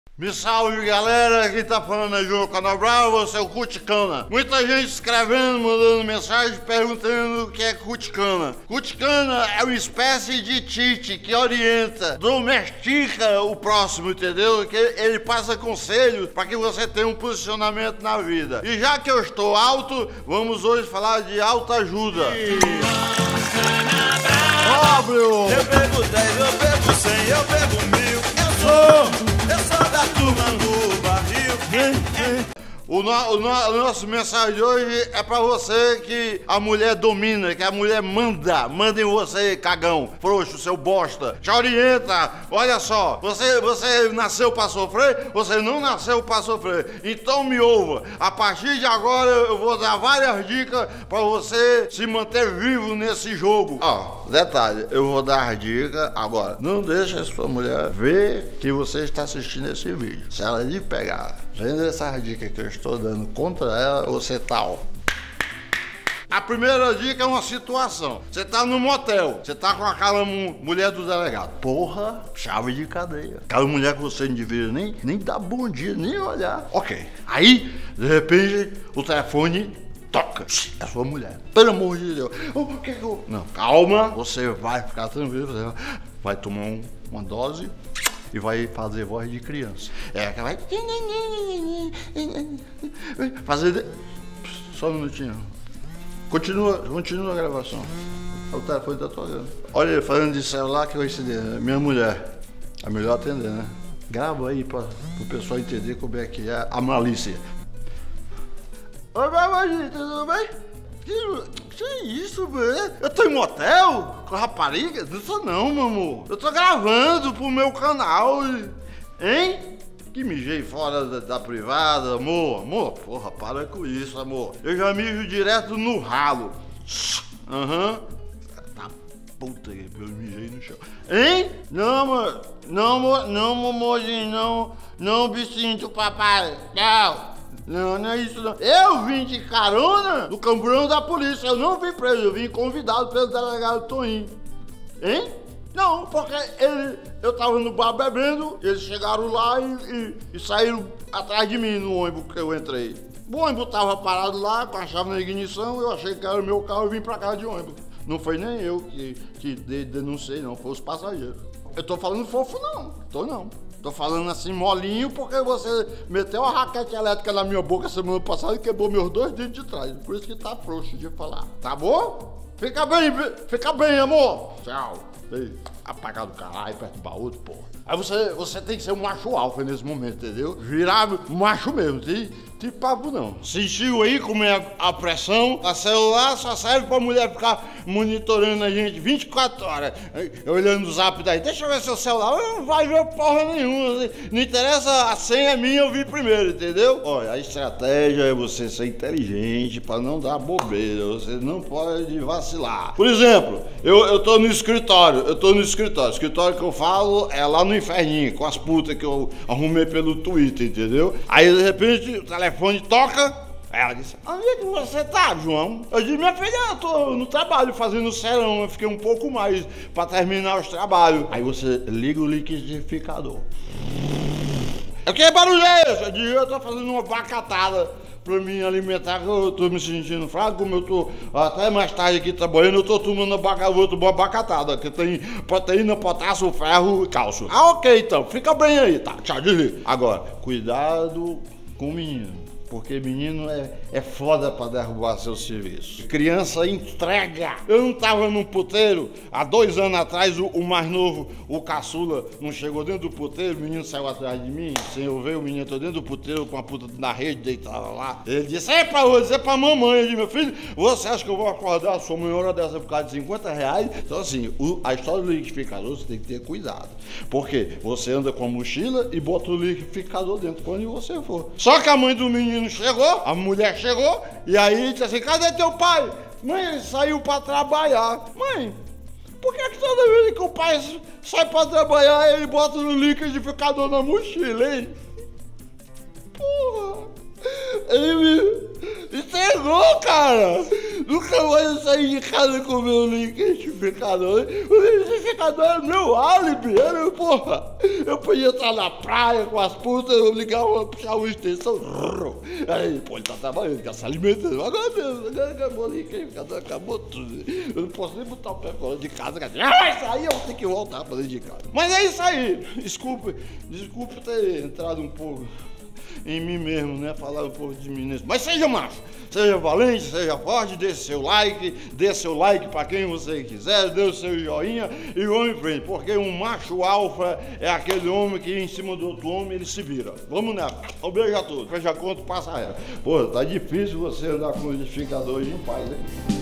Me salve, galera, quem tá falando é João Canobral, você é o Cuticana. Muita gente escrevendo, mandando mensagem, perguntando o que é Cuticana. Cuticana é uma espécie de tite que orienta, domestica o próximo, entendeu? Que ele passa conselhos para que você tenha um posicionamento na vida. E já que eu estou alto, vamos hoje falar de autoajuda. Óbvio! Eu bebo 10, eu bebo 100, eu bebo 1000. Eu sou da turma do barril. O nosso mensagem de hoje é pra você que a mulher domina, que a mulher manda em você, cagão, frouxo, seu bosta, te orienta. Olha só, você nasceu pra sofrer, você não nasceu pra sofrer, então me ouva. A partir de agora eu vou dar várias dicas pra você se manter vivo nesse jogo. Ó, detalhe, eu vou dar dicas agora. Não deixe a sua mulher ver que você está assistindo esse vídeo. Se ela lhe pegar vendo essas dicas que eu estou dando contra ela, você tá, ó. A primeira dica é uma situação. Você tá no motel, você tá com aquela mulher do delegado. Porra, chave de cadeia. Aquela mulher que você não deveria nem dar bom dia, nem olhar. Ok. Aí, de repente, o telefone toca. É a sua mulher. Pelo amor de Deus. O que que eu... Não, calma. Você vai ficar tranquilo. Você vai tomar uma dose e vai fazer voz de criança. É, que vai fazer... Só um minutinho. Continua a gravação. O telefone tá tocando. Olha, falando de celular, que coincidência. Minha mulher. É melhor atender, né? Grava aí para o pessoal entender como é que é a malícia. Oi, mamãe, tudo bem? Que é isso, velho? Eu tô em motel com rapariga? Não sou não, meu amor. Eu tô gravando pro meu canal. Hein? Que mijei fora da privada, amor. Amor, porra, para com isso, amor. Eu já mijo direto no ralo. Aham. Tá puta que eu mijei no chão. Hein? Não, amor. Não, amor. Não, amorzinho, não. Não, bichinho do papai. Não. Não é isso não. Eu vim de carona do camburão da polícia. Eu não vim preso, eu vim convidado pelo delegado Toninho. Hein? Não, porque eu tava no bar bebendo, eles chegaram lá e saíram atrás de mim no ônibus que eu entrei. O ônibus tava parado lá com a chave na ignição, eu achei que era o meu carro e vim pra casa de ônibus. Não foi nem eu que denunciei, não, foi os passageiros. Eu tô falando fofo não, Tô falando assim molinho porque você meteu a raquete elétrica na minha boca semana passada e quebrou meus 2 dentes de trás. Por isso que tá frouxo de falar. Tá bom? Fica bem, amor. Tchau. Ei, apagar do caralho, perturbar outro, porra. Aí você tem que ser um macho alfa nesse momento, entendeu? Virar macho mesmo, tem papo não. Sentiu aí como é a pressão? A celular só serve pra mulher ficar monitorando a gente 24 horas, olhando o zap daí. Deixa eu ver seu celular, não vai ver porra nenhuma. Não interessa, a senha é minha, eu vi primeiro, entendeu? Olha, a estratégia é você ser inteligente pra não dar bobeira, você não pode vacilar. Por exemplo, eu tô no escritório, o escritório que eu falo é lá no inferninho, com as putas que eu arrumei pelo Twitter, entendeu? Aí de repente o telefone toca, aí ela disse, onde é que você tá, João? Eu disse, minha filha, eu tô no trabalho fazendo serão, eu fiquei um pouco mais pra terminar os trabalhos. Aí você liga o liquidificador. O que barulho é esse? Eu disse, eu tô fazendo uma vacatada pra me alimentar, que eu tô me sentindo fraco, como eu tô até mais tarde aqui trabalhando, eu tô tomando uma abacatada, que tem proteína, potássio, ferro e cálcio. Ah, ok, então, fica bem aí, tá, tchau, desliga. Agora, cuidado com o menino, porque menino é foda pra derrubar seu serviço. Criança entrega. Eu não tava num puteiro, há 2 anos atrás, o mais novo, o caçula, não chegou dentro do puteiro, o menino saiu atrás de mim, sem eu ver, o menino tô dentro do puteiro com a puta na rede, deitada lá. Ele disse, é pra hoje, é pra mamãe. Eu disse, meu filho, você acha que eu vou acordar a sua mãe hora dessa por causa de 50 reais? Então assim, a história do liquidificador, você tem que ter cuidado. Porque você anda com a mochila e bota o liquidificador dentro quando você for. Só que a mãe do menino chegou, a mulher chegou, e aí disse assim, cadê teu pai? Mãe, ele saiu pra trabalhar. Mãe, por que toda vez que o pai sai pra trabalhar, ele bota no liquidificador na mochila, hein? Porra, ele Entregou, cara! Nunca mais eu saí de casa com o meu liquidificador. O liquidificador era meu álibi, era, porra. Eu podia estar na praia com as putas, eu ligava, puxava uma extensão. Aí, pô, ele tá trabalhando, ele tá se alimentando. Agora mesmo, agora acabou o liquidificador, acabou tudo. Eu não posso nem botar o pé fora de casa. Vai sair, eu vou ter que voltar pra dentro de casa. Mas é isso aí. Desculpe ter entrado um pouco em mim mesmo, né? Falar um pouco de mim mesmo. Mas seja macho, seja valente, seja forte, dê seu like para quem você quiser, dê o seu joinha e vamos em frente, porque um macho alfa é aquele homem que em cima do outro homem ele se vira. Vamos nessa. Um beijo a todos. Fecha a conta, passa a régua. Pô, tá difícil você andar com o liquidificador em paz, hein?